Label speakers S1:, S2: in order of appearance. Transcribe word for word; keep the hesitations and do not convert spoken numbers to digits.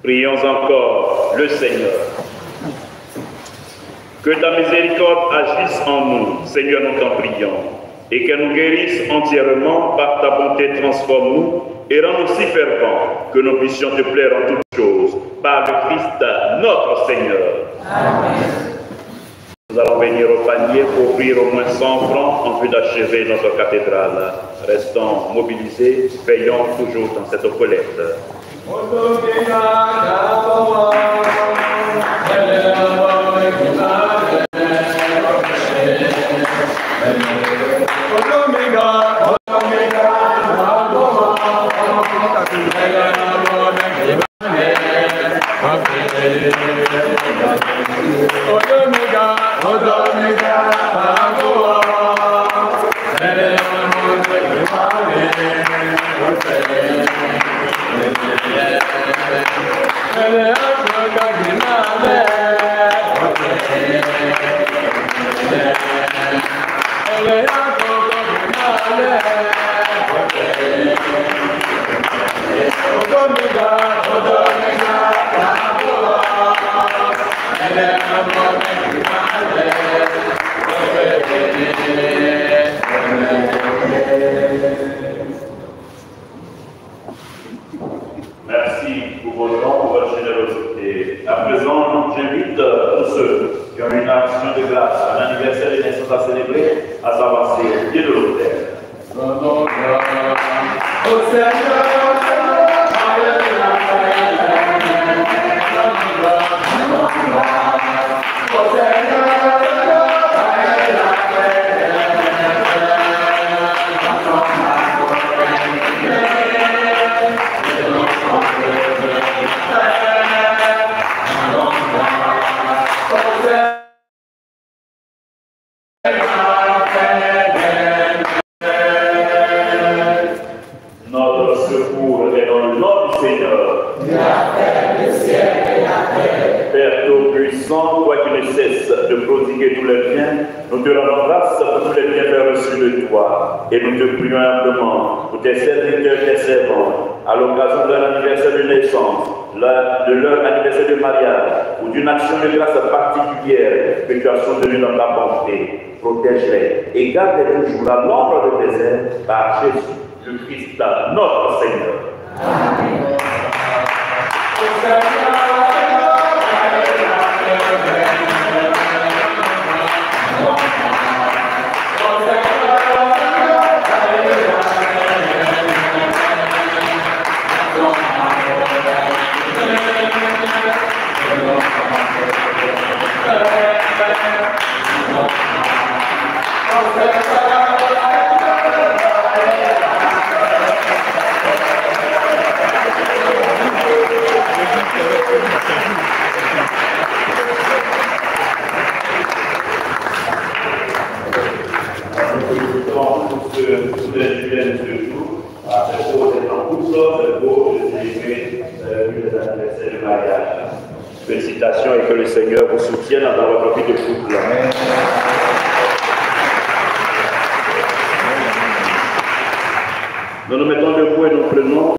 S1: Prions encore le Seigneur. Que ta miséricorde agisse en nous, Seigneur, nous t'en prions, et qu'elle nous guérisse entièrement par ta bonté, transforme-nous et rends-nous si fervents que nous puissions te plaire en toutes choses, par le Christ notre Seigneur.
S2: Amen.
S1: Nous allons venir au panier pour offrir au moins cent francs en vue d'achever notre cathédrale. Restons mobilisés, veillons toujours dans cette collecte. Merci pour vos dons, pour votre générosité. À présent, j'invite tous ceux qui ont une action de grâce, un anniversaire de naissance à célébrer, à s'avancer au pied de l'autel. Au Seigneur, notre secours est dans le nom du Seigneur. Le ciel et la terre. Père Tout-Puissant, toi qui ne cesses de prodiguer tous les biens, nous te rendons grâce pour tous les bienfaits reçus de toi. Et nous te prions humblement pour tes serviteurs et tes servants, à l'occasion de leur anniversaire de naissance, de leur anniversaire de mariage, ou d'une action de grâce particulière que tu as soutenue dans ta bonté. Protège-les et garde-les toujours à l'ombre de tes ailes par Jésus, le Christ, notre Seigneur. Amen. Félicitations et que le Seigneur vous soutienne dans votre vie de couple. Nous nous mettons debout et nous prenons